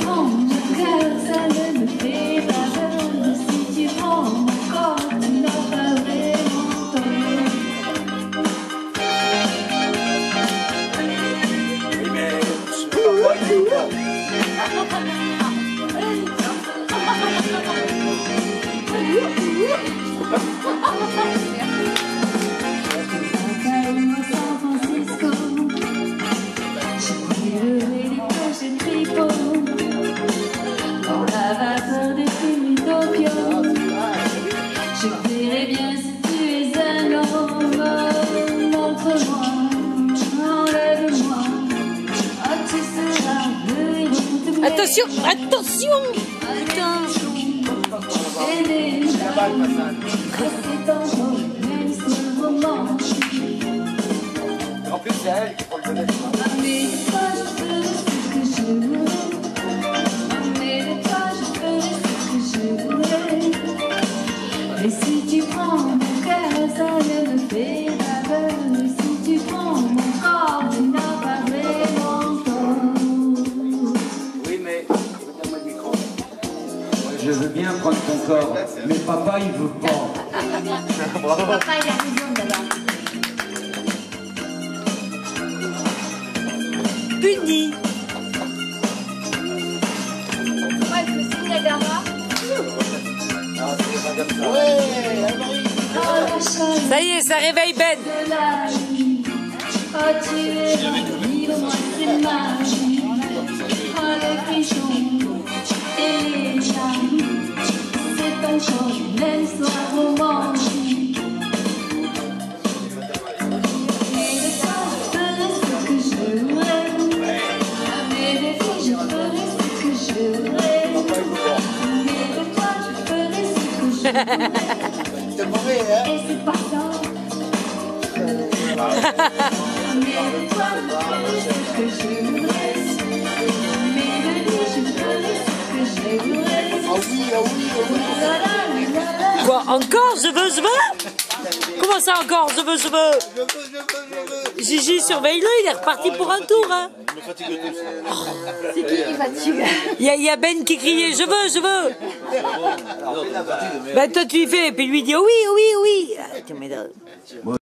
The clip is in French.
prends mon cœur, ça ne me fait pas peur. Si tu prends mon corps, tu n'as pas vraiment tort. Oui, mais je sais pas quoi il faut pas. Dans la vapeur des fumées d'opium, je verrai bien si tu es un homme. Montre-moi, enlève-moi, oh, tu seras le héros de mes Attention, attention! C'est encore même ce moment. En plus, c'est elle qui prend le bonnet. Mais toi, je ferai ce que je voudrais. Mais toi, je ferai ce que je voudrais. Et si tu prends mon cœur, ça ne me fait pas peur. Et si tu prends mon corps, tu n'as pas vraiment tort. Oui, mais donne-moi le micro. Je veux bien prendre ton corps, mais papa il veut pas. Bravo. Papa, il a raison d'abord. Puni! Moi, je me suis mis la garra. Ouais, Anne-Marie. Oh, la chasse Ça y est, ça réveille Ben! de la vie. Oh, tu es la vie, moi, c'est magie. Oh, les pigeons et les charmes. C'est encore une même soir romantique. Mais de toi, je ferai ce que je voudrais. Mais de toi, je ferai ce que je voudrais. Mais de toi, je ferai ce que je voudrais. T'es mauvais, hein? Et c'est pas ça. Mais de toi, je ferai ce que je voudrais. Mais de lui, je ferai ce que je voudrais. Ah oui, ah oui, ah oui. La la la la. Quoi, encore? Je veux? Comment ça encore? Je veux? Je veux. Gigi, surveille-le, il est reparti pour un tour, hein. C'est qui fatigue? Il y a Ben qui criait, je veux! Ben toi tu y fais, et puis lui dit, oh oui!